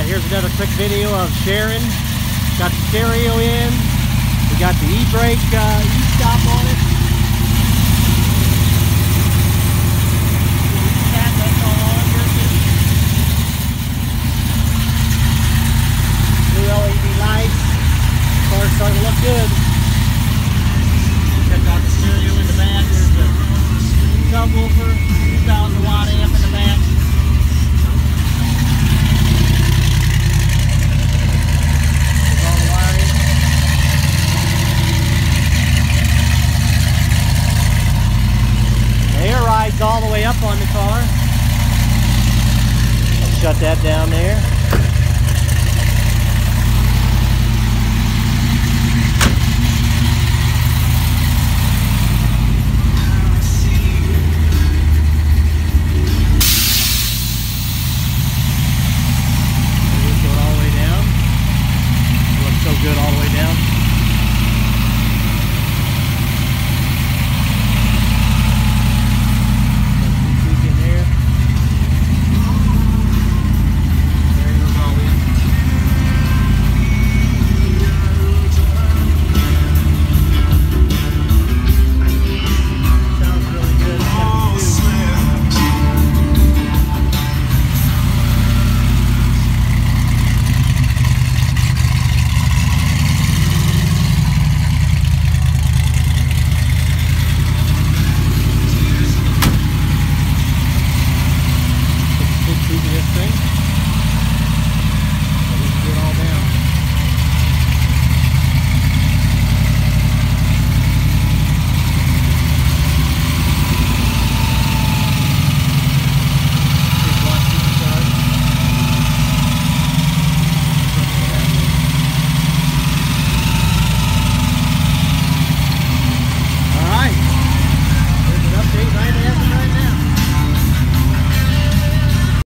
Alright, here's another quick video of Sharon. Got the stereo in. We got the e-brake e-stop on it. Blue LED lights. Car's starting to look good. Check out the stereo in the back. There's the subwoofer, 2,000 watt amp in the back. There's all the wiring. The air rides all the way up on the car. I'll shut that down there.